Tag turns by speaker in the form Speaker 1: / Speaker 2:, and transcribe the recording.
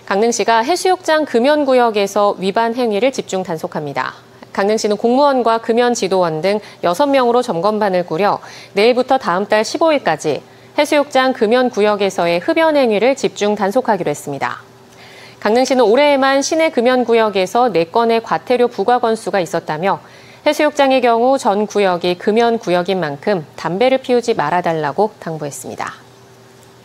Speaker 1: 강릉시가 해수욕장 금연구역에서 위반 행위를 집중 단속합니다. 강릉시는 공무원과 금연지도원 등 6명으로 점검반을 꾸려 내일부터 다음 달 15일까지 해수욕장 금연구역에서의 흡연 행위를 집중 단속하기로 했습니다. 강릉시는 올해에만 시내 금연구역에서 4건의 과태료 부과 건수가 있었다며 해수욕장의 경우 전 구역이 금연구역인 만큼 담배를 피우지 말아달라고 당부했습니다.